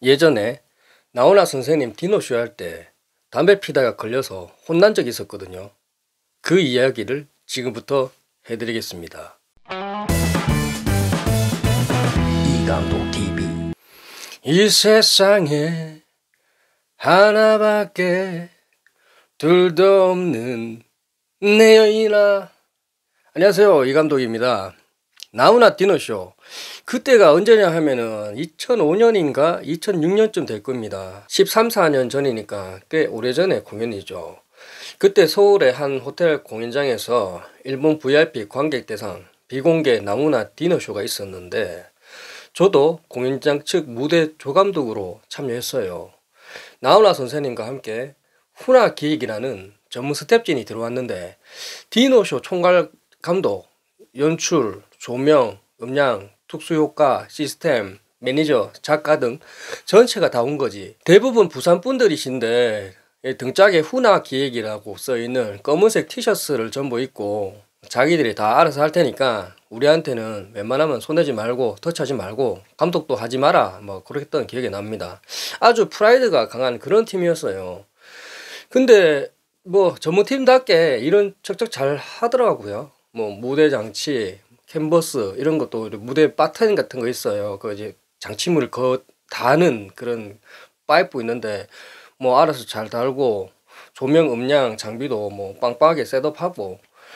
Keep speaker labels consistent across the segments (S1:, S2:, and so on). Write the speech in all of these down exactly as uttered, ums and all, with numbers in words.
S1: 예전에 나훈아 선생님 디노쇼 할 때 담배 피다가 걸려서 혼난 적이 있었거든요. 그 이야기를 지금부터 해드리겠습니다. 이강도 티비. 이 세상에 하나밖에 둘도 없는 내 여인아. 안녕하세요, 이감독입니다. 나훈아 디노쇼, 그때가 언제냐 하면은 이천오 년인가 이천육 년쯤 될 겁니다. 십삼, 사 년 전이니까 꽤 오래전에 공연이죠. 그때 서울의 한 호텔 공연장에서 일본 브이아이피 관객 대상 비공개 나훈아 디노쇼가 있었는데 저도 공연장 측 무대 조감독으로 참여했어요. 나훈아 선생님과 함께 훈아 기획이라는 전문 스텝진이 들어왔는데 디노쇼 총괄 감독, 연출, 조명, 음량, 특수효과, 시스템, 매니저, 작가 등 전체가 다 온 거지. 대부분 부산 분들이신데 등짝에 훈아 기획이라고 써있는 검은색 티셔츠를 전부 입고 자기들이 다 알아서 할 테니까 우리한테는 웬만하면 손대지 말고 터치하지 말고 감독도 하지 마라 뭐 그랬던 기억이 납니다. 아주 프라이드가 강한 그런 팀이었어요. 근데 뭐 전문팀답게 이런 척척 잘 하더라고요. 뭐 무대 장치, 캔버스 이런 것도 무대 바텐 같은 거 있어요. 그 이제 장치물을 거 다는 그런 파이프 있는데 뭐 알아서 잘 달고 조명, 음량, 장비도 뭐 빵빵하게 셋업하고.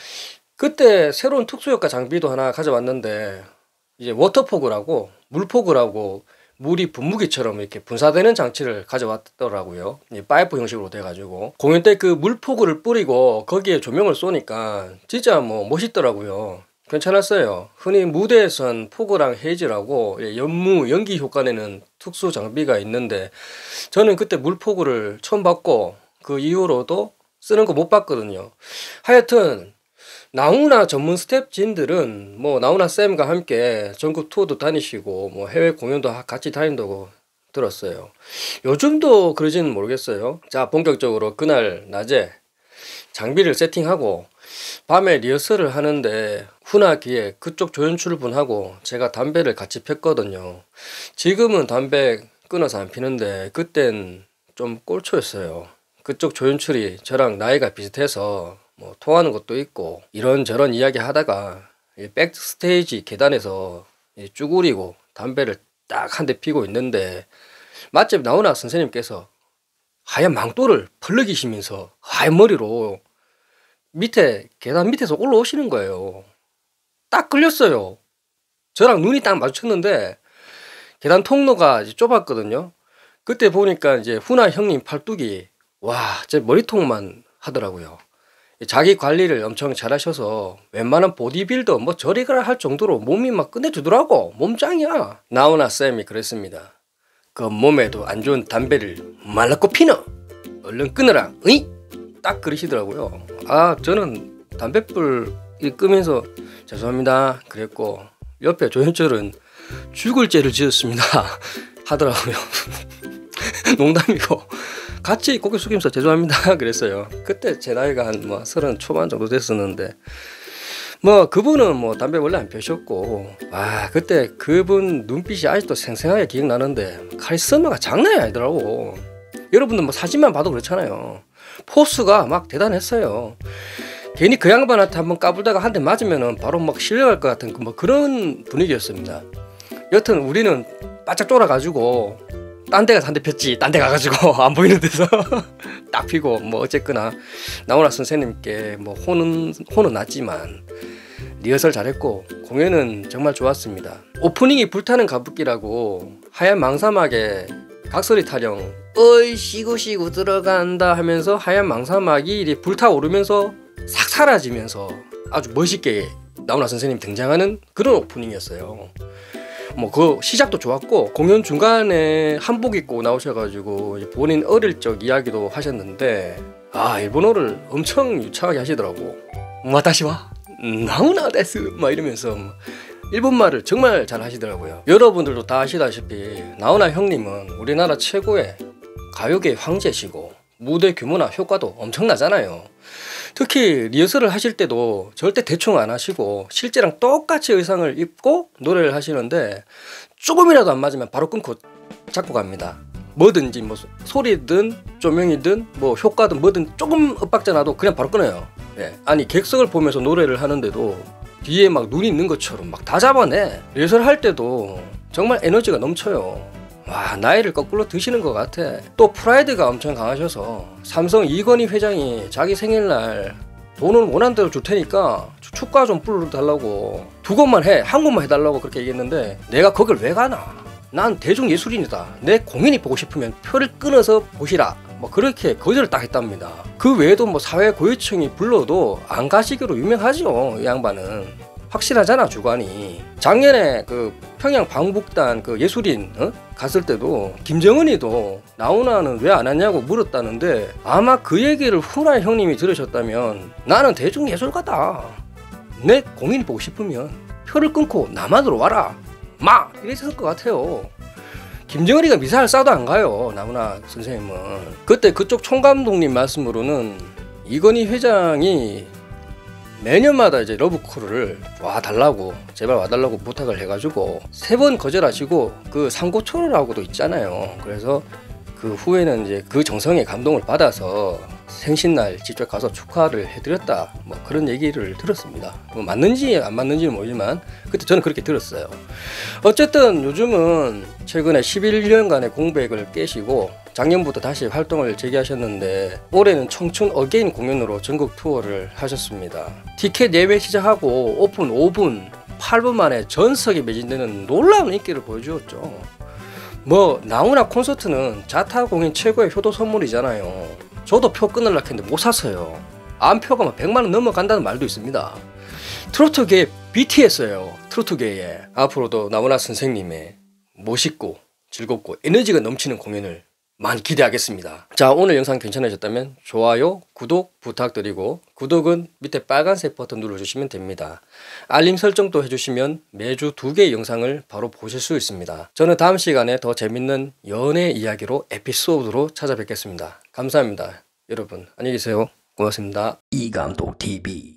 S1: 그때 새로운 특수효과 장비도 하나 가져왔는데 이제 워터포그라고 물포그라고 물이 분무기처럼 이렇게 분사되는 장치를 가져왔더라고요. 파이프 형식으로 돼가지고 공연 때 그 물포그를 뿌리고 거기에 조명을 쏘니까 진짜 뭐 멋있더라고요. 괜찮았어요. 흔히 무대에선 포그랑 헤이즈라고 연무, 연기 효과 내는 특수 장비가 있는데 저는 그때 물포그를 처음 봤고 그 이후로도 쓰는 거 못 봤거든요. 하여튼 나훈아 전문 스텝진들은 뭐 나훈아 쌤과 함께 전국 투어도 다니시고 뭐 해외 공연도 같이 다닌다고 들었어요. 요즘도 그러지는 모르겠어요. 자, 본격적으로 그날 낮에 장비를 세팅하고 밤에 리허설을 하는데 훈아 기획 그쪽 조연출 분하고 제가 담배를 같이 폈거든요. 지금은 담배 끊어서 안 피는데 그땐 좀 꼴초였어요. 그쪽 조연출이 저랑 나이가 비슷해서 뭐 통하는 것도 있고 이런저런 이야기 하다가 백스테이지 계단에서 쭈그리고 담배를 딱 한 대 피고 있는데 맛집 나훈아 선생님께서 하얀 망토를 펄럭이시면서 하얀 머리로 밑에 계단 밑에서 올라오시는 거예요. 딱 걸렸어요. 저랑 눈이 딱 마주쳤는데 계단 통로가 이제 좁았거든요. 그때 보니까 이제 훈아 형님 팔뚝이 와, 제 머리통만 하더라고요. 자기 관리를 엄청 잘하셔서 웬만한 보디빌더 뭐 저리 가라 할 정도로 몸이 막 끝내주더라고. 몸짱이야. 나훈아 쌤이 그랬습니다. 그 몸에도 안 좋은 담배를 말랐고 피너 얼른 끊어라. 으이? 딱 그러시더라고요. 아, 저는 담뱃불 끄면서 죄송합니다 그랬고 옆에 조연출은 죽을 죄를 지었습니다 하더라고요. 농담이고 같이 고개 숙이면서 죄송합니다 그랬어요. 그때 제 나이가 한 뭐 서른 초반 정도 됐었는데 뭐 그분은 뭐 담배 원래 안 피우셨고 아 그때 그분 눈빛이 아직도 생생하게 기억나는데 카리스마가 장난이 아니더라고. 여러분들 뭐 사진만 봐도 그렇잖아요. 포스가 막 대단했어요. 괜히 그 양반한테 한번 까불다가 한 대 맞으면은 바로 막 실려갈 것 같은 뭐 그런 분위기였습니다. 여튼 우리는 바짝 쫄아가지고 딴 데 가서 한 대 폈지. 딴 데 가가지고 안 보이는 데서 딱 피고 뭐 어쨌거나 나훈아 선생님께 뭐 혼은 혼은 났지만 리허설 잘했고 공연은 정말 좋았습니다. 오프닝이 불타는 가부키라고 하얀 망사막에 각설이 타령 어이 시구시구 들어간다 하면서 하얀 망사막이 이렇게 불타오르면서 싹 사라지면서 아주 멋있게 나훈아 선생님 등장하는 그런 오프닝이었어요. 뭐 그 시작도 좋았고 공연 중간에 한복 입고 나오셔가지고 본인 어릴 적 이야기도 하셨는데 아 일본어를 엄청 유창하게 하시더라고. 와타시와 나훈아 데스 막 이러면서 일본말을 정말 잘 하시더라고요. 여러분들도 다 아시다시피 나훈아 형님은 우리나라 최고의 가요계 황제시고 무대 규모나 효과도 엄청나잖아요. 특히 리허설을 하실 때도 절대 대충 안 하시고 실제랑 똑같이 의상을 입고 노래를 하시는데 조금이라도 안 맞으면 바로 끊고 잡고 갑니다. 뭐든지 뭐 소리든 조명이든 뭐 효과든 뭐든 조금 엇박자 나도 그냥 바로 끊어요. 예. 아니 객석을 보면서 노래를 하는데도 뒤에 막 눈이 있는 것처럼 막 다 잡아내. 리허설 할 때도 정말 에너지가 넘쳐요. 와, 나이를 거꾸로 드시는 것 같아. 또 프라이드가 엄청 강하셔서 삼성 이건희 회장이 자기 생일날 돈을 원하는 대로 줄 테니까 축가 좀 불러달라고 두 곡만 해, 한 곡만 해달라고 그렇게 얘기했는데 내가 거길 왜 가나. 난 대중예술인이다. 내 공연이 보고 싶으면 표를 끊어서 보시라. 뭐 그렇게 거절을 딱 했답니다. 그 외에도 뭐 사회 고위층이 불러도 안 가시기로 유명하죠. 이 양반은 확실하잖아 주관이. 작년에 그 평양 방북단 그 예술인 어? 갔을 때도 김정은이도 나훈아는 왜 안 왔냐고 물었다는데 아마 그 얘기를 후라이 형님이 들으셨다면 나는 대중예술가다. 내 공연이 보고 싶으면 표를 끊고 남한으로 와라. 마! 이랬을 것 같아요. 김정은이가 미사일 쏴도 안 가요. 나훈아 선생님은. 그때 그쪽 총감독님 말씀으로는 이건희 회장이 매년마다 이제 러브콜을 와달라고 제발 와달라고 부탁을 해가지고 세 번 거절하시고 그 상고초려라고도 있잖아요. 그래서 그 후에는 이제 그 정성에 감동을 받아서 생신날 직접 가서 축하를 해드렸다. 뭐 그런 얘기를 들었습니다. 뭐 맞는지 안 맞는지는 모르지만 그때 저는 그렇게 들었어요. 어쨌든 요즘은 최근에 십일 년간의 공백을 깨시고 작년부터 다시 활동을 재개하셨는데 올해는 청춘 어게인 공연으로 전국 투어를 하셨습니다. 티켓 예매 시작하고 오픈 오 분, 팔 분 만에 전석이 매진되는 놀라운 인기를 보여주었죠. 뭐 나훈아 콘서트는 자타 공연 최고의 효도 선물이잖아요. 저도 표 끊으려고 했는데 못 샀어요. 안표가 막 백만 원 넘어간다는 말도 있습니다. 트로트계의 비티에스예요. 트로트계에 앞으로도 나훈아 선생님의 멋있고 즐겁고 에너지가 넘치는 공연을 많이 기대하겠습니다. 자, 오늘 영상 괜찮으셨다면 좋아요, 구독 부탁드리고 구독은 밑에 빨간색 버튼 눌러주시면 됩니다. 알림 설정도 해주시면 매주 두 개의 영상을 바로 보실 수 있습니다. 저는 다음 시간에 더 재밌는 연애 이야기로 에피소드로 찾아뵙겠습니다. 감사합니다. 여러분 안녕히 계세요. 고맙습니다. 이감독 티비